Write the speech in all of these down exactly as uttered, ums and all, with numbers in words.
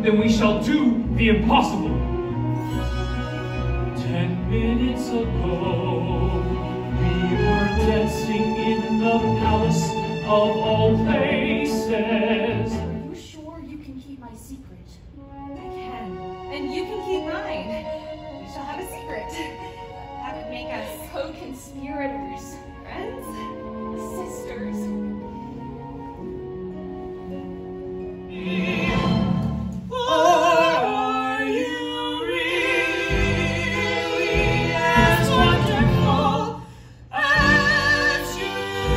then we shall do the impossible. Ten minutes ago, we were dancing in the palace of all places. Are you sure you can keep my secret? I can. And you can keep mine. We shall have a secret. That would make us co-conspirators. friends? Sisters. Are you really as wonderful as you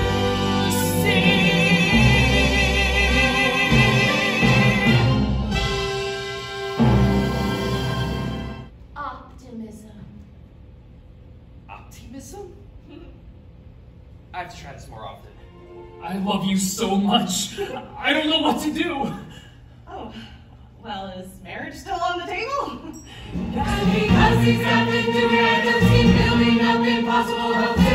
seem? Optimism. Optimism? I have to try this more often. I love you so much. I don't know what to do. Oh, well, is marriage still on the table? Because he's got to do it, he's building up impossible hopes.